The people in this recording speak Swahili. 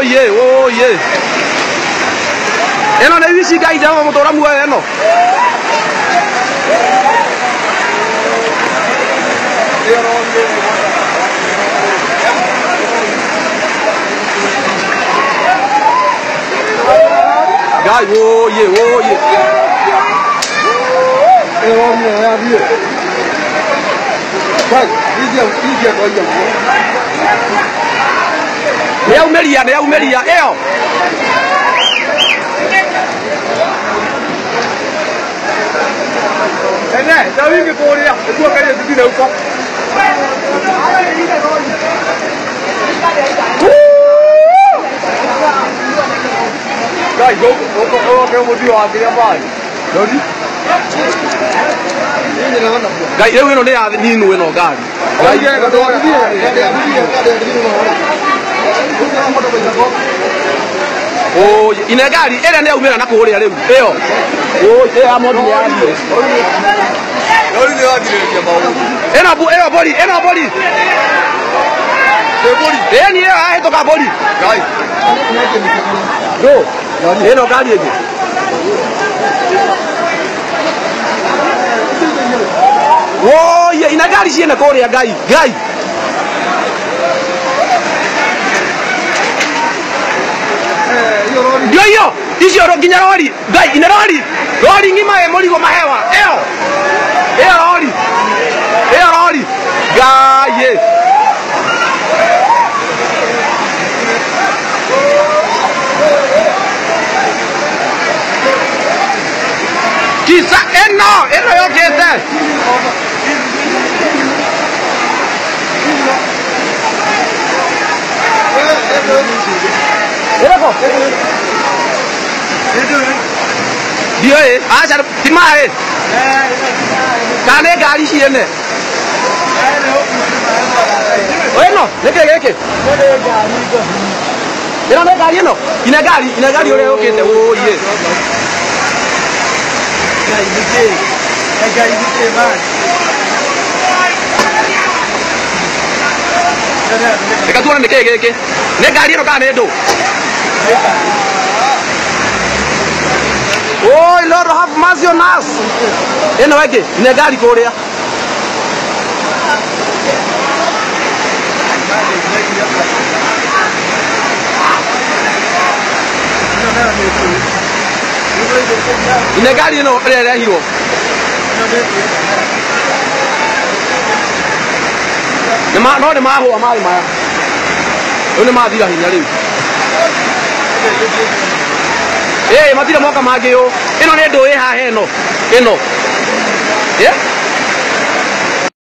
yeah, oh yeah. Eno na wisi gai dawa motora muwe eno. Gai, oh yeah, oh yeah. Umelia, eo. Sabi que podría, tú acá ya te tira un poco. Gai, yo que motivo a tirar más. ¿Dónde? Gai, eu não dei ni no eno gai. Gai, oh, inegari, ele ne umera na kuhuria leo. Eo. Oh, amodi ya. Eno body. Eni ya toka body. Gai. Go. Eno gali eje. Oh, yeah, inegari si ena kuhuria gai. Yo, isi oro ginyarori, gai inarori. Lori ngima e morigo mahewa. Eo lori. Gai. Kisa eno yo kese. Erako. Dia ajar timah kane gali sih ene. Oh no, leke. Ina ne gali no, ina gali ore oke te oh ye. Gai man. Eka tuan leke. Ne gali no kane do. Oh, Lord have mercy on us. Eno wake, inegari korea. Inegari no ele hiro. Ne ma ho amali ma. One ma dira hinya leo. Matira moka mageo. Eno ne do ha eno. Eno. Yeah?